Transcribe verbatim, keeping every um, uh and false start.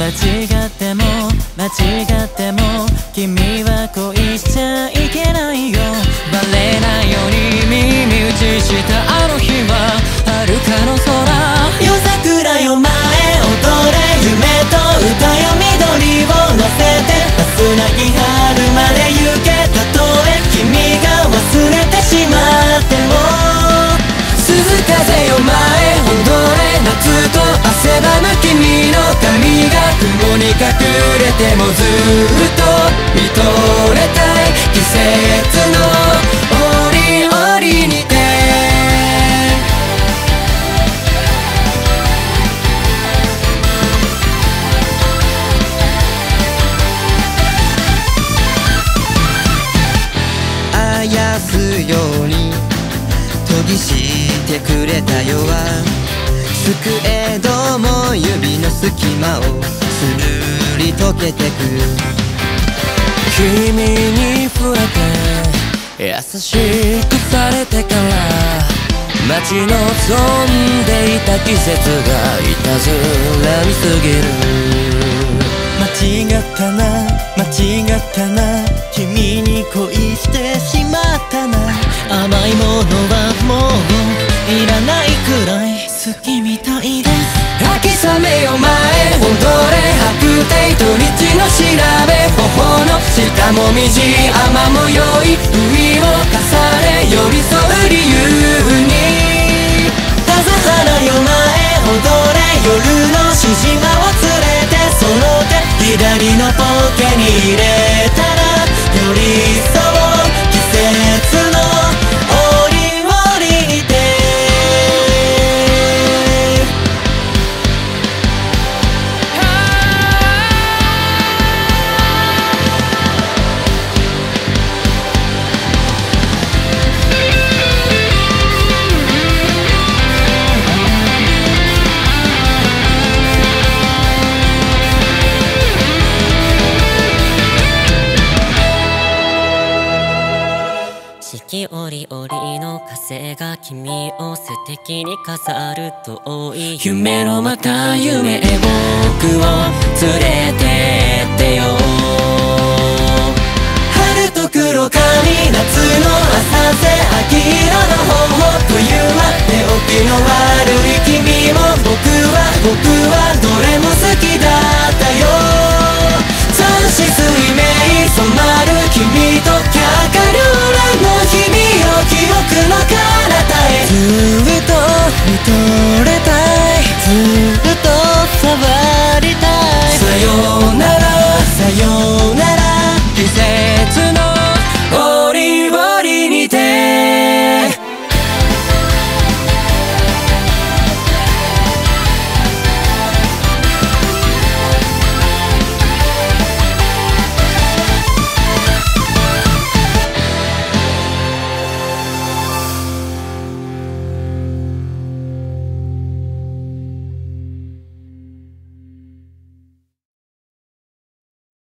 違っても間違っても君は恋しちゃいけないよ。バレないように耳打ちしたあの日は遥かの空。夜桜よ前踊れ夢と歌よ緑を乗せてバスなき春まで行け。たとえ君が忘れてしまっても鈴風よ前踊れ夏と汗ばむ君の髪が雲に隠れてもずっと見とれたい季節の折々にてあやすように研ぎしてくれた夜はすくえども指の隙間をするり溶けてく。君に触れて優しくされてから待ち望んでいた季節がいたずらに過ぎる。間違ったな間違ったな君に恋してしまったな。甘いものはもういらないくらい好きみたいです。秋雨よ前踊れ白帯と日の調べ頬の下もみじ雨もよい海を重ね寄り添う理由に田原よ前踊れ夜のしじまを連れてその手左のポケに入れたら寄り添う季節の折々にて四季折々の風が君を素敵に飾る遠い夢のまた夢へ僕を連れてってよ。春と黒髪夏の浅瀬秋色の頬冬は寝起きの悪い君も